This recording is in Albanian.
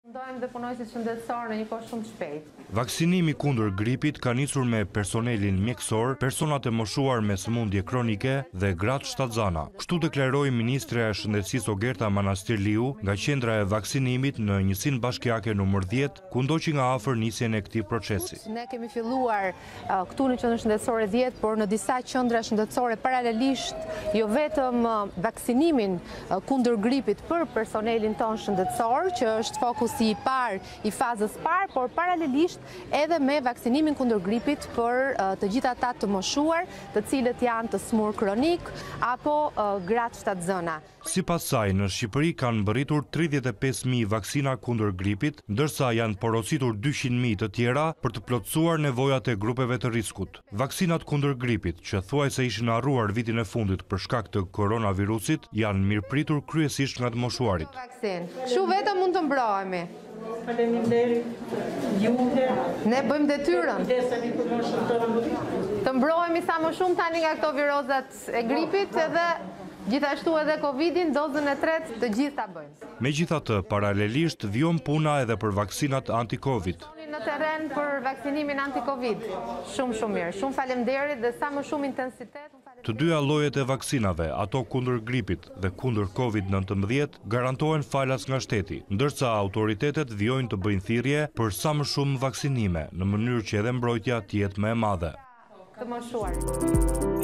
Ndojmë dhe punojësit shëndetësor në një kohë shumë të shpejtë. Vaksinimi kundër gripit ka nisur me personelin mjekësor, personat e moshuar me sëmundje kronike dhe gratë shtatzëna. Kështu deklaroi Ministre e Shëndetësisë Ogerta Manastirliu nga qendra e vaksinimit në njësinë bashkiake numër 10, ku ndoqi nga afër nisjen e këtij procesi. Ne kemi filluar këtu në qendrën shëndetësore 10, por në disa qendra shëndetësore paralelisht jo vetëm vaksinimin kundër gripit për personelin ton shëndetësor, që është fokusi i parë i fazës parë, por paralelisht edhe me vaksinimin kundër gripit për të gjithë ata të moshuar, të cilët janë të smur kronik apo gratë shtatzëna. Sipas saj, në Shqipëri kanë mbërritur 35.000 vaksina kundër gripit, ndërsa janë porositur 200.000 të tjera për të plotësuar nevojat e grupeve të riskut. Vaksinat kundër gripit, që thuajse ishin harruar vitin e fundit për shkak të koronavirusit, janë mirëpritur kryesisht nga të moshuarit. Shu vetëm mund të mbrohemi. Ne bëjmë detyrën. Të mbrohemi sa më shumë tani nga këto virozat e gripit edhe gjithashtu edhe Covidin, dozën e tretë të gjithë ta bëjmë. Megjithatë, paralelisht vjon puna edhe për vaksinat anti-Covid. Në terren për vaksinimin anti-Covid. Shumë mirë. Shumë faleminderit dhe sa më shumë intensitet. Të dyja llojet e vaksinave, ato kundër gripit dhe kundër Covid-19, garantohen falas nga shteti, ndërsa autoritetet vjojnë të bëjnë thirrje për sa më shumë vaksinime, në mënyrë që edhe mbrojtja të jetë më e madhe. Të moshuarit.